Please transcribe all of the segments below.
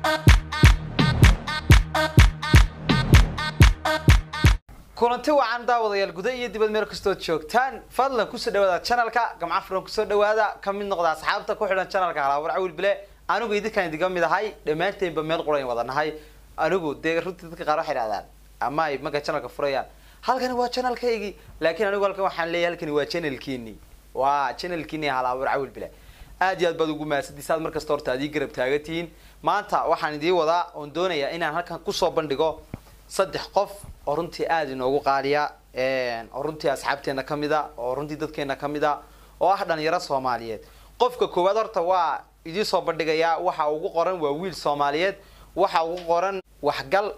kulanti wacan daawadayaal gudaha iyo dibadda meel kastoo joogtaan fadlan ku soo dhawaada channelka gamca furan ku soo dhawaada kamid noqda asxaabta ku xidhan channelka Halaawar Cawil Bile anigu idinkaan idiga mid ahay dhamaanteynba meel qurayn wadanahay anigu runtii dadka qaar waxay raadaan ama ay maga channelka furayaan halkan waa channelkaygi laakiin anigu halkan waxaan leeyahay halkan waa channelkiini Halaawar Cawil Bile aad iyo aad baad ugu mahadsantihiin mar kasta horta aad ii garab taagatiin maanta waxaan idin wadaa oo doonayaa inaan halkan ku soo bandhigo saddex qof oo runtii aad inoogu qaaliya oo runtii asxaabteena kamida oo runtii dadkeena kamida oo ah dhalinyaro Soomaaliyeed qofka koowaad horta waa idin soo bandhigaya waxa ugu qoran waa wiil Soomaaliyeed waxa ugu qoran waxgal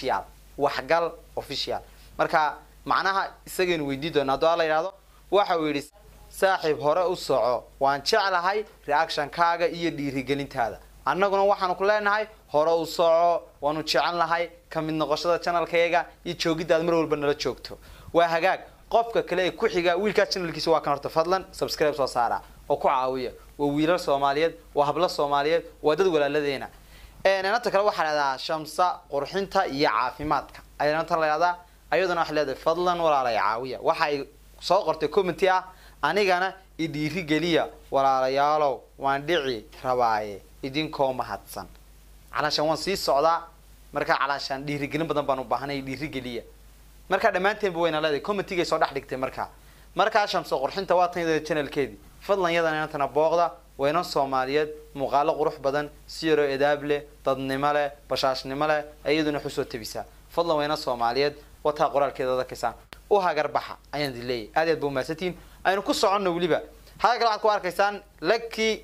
official marka macnaha isaga weydiin doona doo la yiraahdo waxa uu yiri saaxiib hore u soco waan jeclahay reaction kaaga iyo dhiirigelintaada annaguna waxaan ku leenahay hore u soco waanu jecelahay kamid noqoshada channelkayga iyo joogidaad mar walba nala joogto waa hagaag qofka kale ee ku xiga wiilka channelkiisa waa kan horta fadlan subscribe soo saara oo ku caawiya waa wiilal Soomaaliyeed waa habla Soomaaliyeed waa dad walaaladeena inta kale waxa la Shamsa qurxinta iyo caafimaadka ayana tan la yiraahdaa ayaduna wax leedahay fadlan walaalay caawiya waxay soo qortay comment ah anigana idhiiri geliya walaalayaalow waan dhici rabaaye idinkoo mahadsan calashan waan sii socdaa marka calashan dhiirigelin badan baan u baahanay dhiirigeliya marka dhamaanteynba wayna leedahay commentiga soo dhax dhigtay marka Shamsa qurxinta waa tan channelkeedi fadlan yadana inta booqda wayna Soomaaliyeed muuqaalo qurux badan siiro edaab leh dadnimo leh bashaashnimo leh ayaduna xusoo tabisa fadlan wayna Soomaaliyeed wata qoraalkeeda dadkiisa oo hagar baxa ayaan dileey aad buu maasatiin aynu ku socono waliba haga kala ku arkaysaan Lucky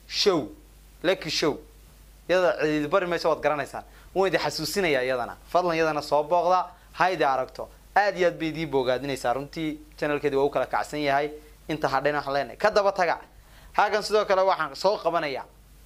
Show yada cid bari ma soo garanaysaan way xasuusinaya yadana fadlan yadana soo booqda hayda aragto aad iyo aad bay idin bogaadinaysaa runtii channelkeedu waa u kala kacsan yahay inta hadhayna wax leenay ka daba taga hagan sidoo kale waxaan soo qabanaya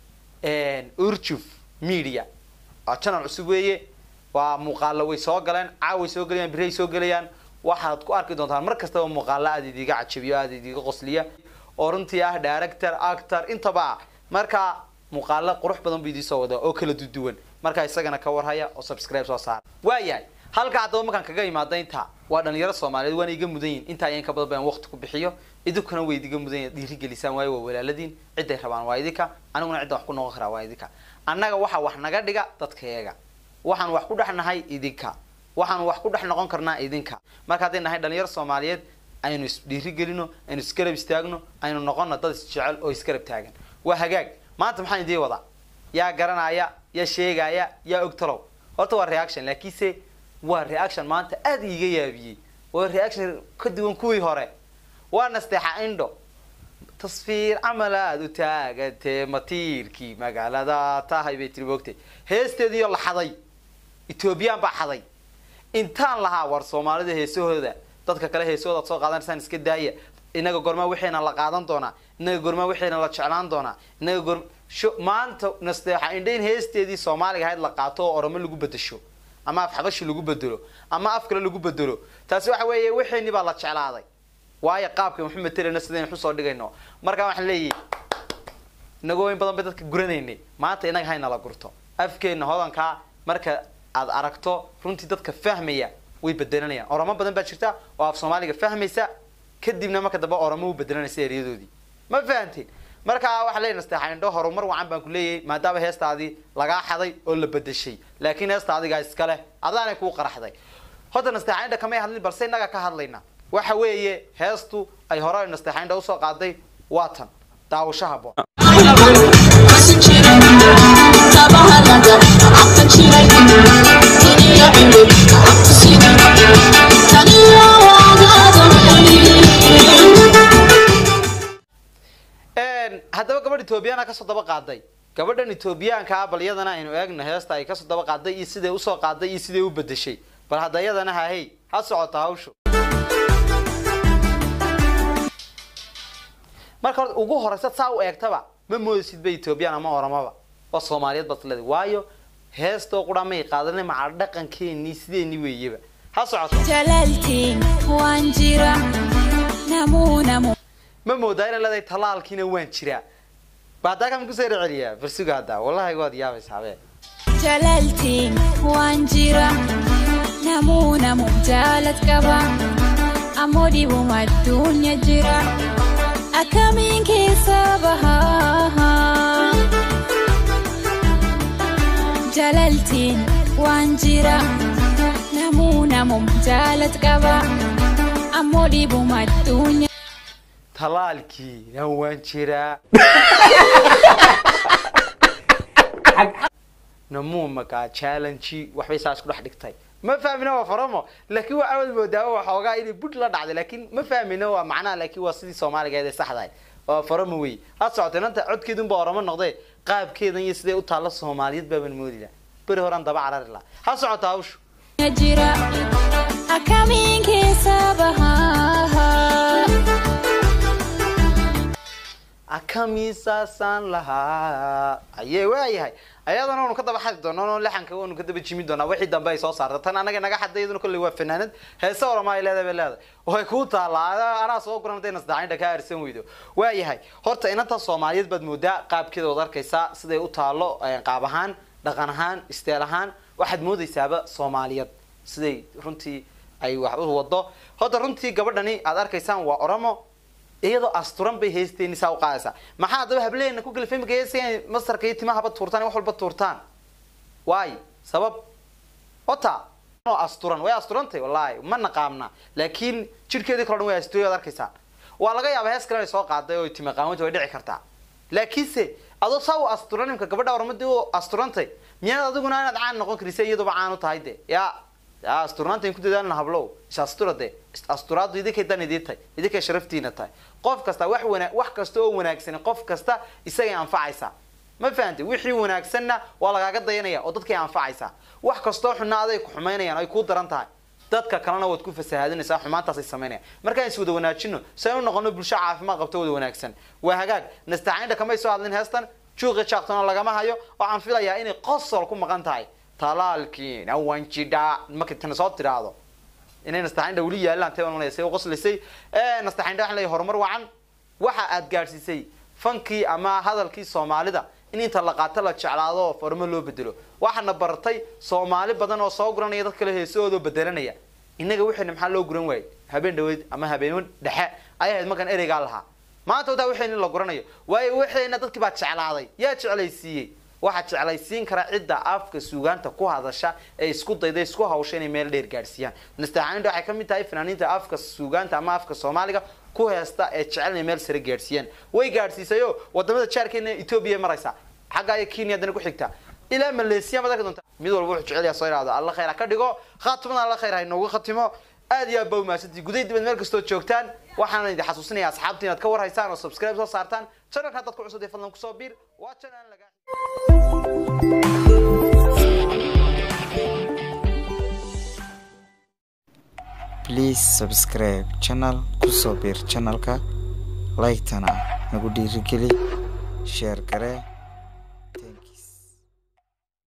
Urjuf Media channel cusub weeye waa muuqaalo way soo galeen caawi soo galayaan biray soo galayaan waxaad ku arki doontaan mar kasta oo muuqaalo aad idiga cajabiyo aad idiga qosliya oo runtii ah director actor intaba marka muuqaalo qurux badan buu idin soo wada oo kala duwan marka isagana ka warhaya oo subscribe soo saar waayahay halka hadaba markaan kaga imaado inta waa dhalinyaro Soomaaliyeed waan iga mudan inta ayaan ka badan waqti ku bixiyo idinkuna way idiga mudan dhiirigelisaan way walaaladin cid ay rabaan waa idinka aniguna cid wax ku noqon karaa waa idinka annaga waxa wax naga dhiga dadkayaga waxaan wax ku dhaxnahay idinka waxaan wax ku dhax noqon karnaa idinka marka hadii nahay dhalinyaro Soomaaliyeed aynu dhiirigelino aynu iskarab istaagno aynu noqono dad jecel oo iskarab taagan waa hagaag maanta maxaan idin wada yaa garanaya yaa sheegaya yaa ogtalow horta waa reaction laakiinse waa reaction maanta aad iiga yaabiyay waa reaction ka duwan kuwii hore waa nasteexa indho tasfiir amalaad u taagantee matiirkii magaalada tahay bay tirboogtay heesteedii la xaday Ethiopian ba xaday intaan lahaa war Soomaalida heesahooda dadka kale heesahooda soo qaadanaysan iska daaya inaga gorma wixina la qaadan doona inaga gorma wixina la jeclaan doona inaga maanta nasteexa indhayn heesteedii Soomaaliga hayd la qaato oo Oromo lagu bedesho ama af xabashi lagu bedelo ama af kale lagu bedelo taasi waxa weeye wixii baa la jeclaaday waayo qaabka Maxamed Tirana sideen xus soo dhigayno marka waxaan leeyahay inaga in badan dadka guranaynay maanta inaga hayna la gurto afkeena hodanka marka aad aragto runtii dadka fahmaya way bedelanayaan Oromo badan baa jirta oo af Soomaaliga fahmaysa kadibna marka daba Oromo u bedelanaysa eriyadoodii ma fahantiin marka waxa la nasteexay indho horumar wacan baan ku leeyahay maadaama heestaadii laga xaday oo la bedeshay laakiin heestaadiga iska leh adaanay ku qaraxday hoda nasteexay indho kama hadlin balse inaga ka hadlayna waxa weeye heestu ay hore nasteexay indho soo qaaday waatan daawashaha bo hadaba gabadh Ethiopian ka soo daba qaaday gabadhan Ethiopian ka balyadana aynu eegno heesta ay ka soo daba qaaday iyo sidee u soo qaaday iyo sidee u bedeshay bal hadayadana ha socota hawshu marka ugu horeysa saa u eegtaba ma moodsid bay Ethiopian ama Oromaba waa Soomaaliyeed batlada waayo heesta qudamay qaadanay ma dhaqankeeni sideeni weeyaba ha socota jalaaltiin waan jira namuuna ما موداين لا تطلع الكينا وين شراء بعدها كم كسر عليا فرسوق هذا والله قاعد يابس حبيب جلالتين وانجرا نمونا مجالة كبا أمودي بما الدنيا جرا أكامين كيسابها جلالتين وانجرا نمونا مجالة كبا أمودي بما الدنيا talaalkii na waan jiraa namuumaka challenge waxbay saas ku dhex dhigtay ma fahmina waa faramo laakiin waa awad moodaa waxoogaa inay bud la dhacday laakiin ma fahmina waa macnaha laakiin waa sidii Soomaaliga ee saxday waa faramo weey ha socoteenta codkeedun baa orama noqday qaabkeedan iyo sidee u taala Soomaaliyeed baan moodila bari horan daba carar la ha socota hawshu jira akamin kisabaha akamisa san laha ayee waayahay ayadana uu ka daba xadi doono laxanka uu ka daba jimi doona wixii dambe ay soo saartay tan anaga naga xadeeyaduna kulli waa fanaanad heesa orama ay leedahay way ku taalaada ana soo guranay nasdaacin ka arsan weydo waayahay horta inanta Soomaaliyeed bad moodaa qaabkeeda wada arkaysa siday u taalo qaab ahaan dhaqan ahaan isteel ahaan waxaad moodaysaaba Soomaaliyeed siday runtii ay wax u wado horta runtii gabadhani aad arkaysaan waa oramo iyadoo asturan bay heesteen saa u qaadaysa maxaa daba hableena ku gal filmka heeseen masarka iyo timaha bad tuurtaan wax walba tuurtaan waay sabab ota no asturan way asturantay wallahi ma naqaamna laakiin jirkeedii kala way asturay arkaysaa waa laga yaabaa hees kale soo qaaday oo tima qaamada way dhici kartaa laakiin se adoo saw asturan imka gabadha ormadii oo asturantay miyaad adiguna inaad caan noqon karisay iyadoo caan u tahay de ya asturnaanta in ku dadaalna hablow asturade asturaadu idinka daniditay idinka sharaftiina tahay qof kasta wax kasta oo wanaagsan qof kasta isaga anfacaysa ma fahanti wixii wanaagsanna waa lagaaga dayanaya oo dadka anfacaysa wax kasta oo xunaaday ku xumeynayaan ay ku daran tahay dadka kalena wad ku fasaahadinaysa xumaantaas ay sameynayaan marka is wada wanaajino say u noqono bulsho caafimaad qabto wada wanaagsan waa hagaag nastaciinta kama soo hadlin heestan juuqa jaaqtana lagama hayo waxaan filayaa inay qosol ku maqan tahay talaalkii na waan jida markii tan soo tiraado inay nastaciinta wali yaalaan teewan leeyahay qoslisay nastaciinta wax leeyahay horumar wacan waxa aad gaarsiisay fankii ama hadalkii Soomaalida in inta la qaato la jeclaado formo loo bedelo waxana bartay Soomaali badan oo soo guranaya dad kale heesoodo bedelanaya inaga wixii maxaa loo guran waayay habeen dhaweed ama habeen dhexe ayaad markan ereyga lahaa maanta wada wixii la guranayo way wixiina dadkii baa jeclaaday yaa jeclaysiiyay waxa jeclaysiin kara cidda afka suugaanta ku hadasha ee isku dayday isku hawshanay meel dheer gaarsiiyaan nastaciinta waxay kamid tahay fanaaniinta afka suugaanta ama afka Soomaaliga ku heesta ee jecelnay meel sare gaarsiiyaan way gaarsiisayo wadamada jaarkeena Ethiopia maraysa xaga ay Kenya dana ku xigta ila Malaysia ma dadka doonta mid walba wuxuu jecel yahay soo iraado Allah khayr ka dhigo khaatmada Allah khayr hay noogu khatimo aad iyo bow maasadi guday dibad meel kasto joogtaan waxaan idin xasuusinayaa asxaabtii inaad ka war haysaan oo subscribe soo saartaan channelka dadku cusub ee fadlan ku soo biir waa channel laga please subscribe channel kusoo biir channelka like tana nagu dhiirigeli share kare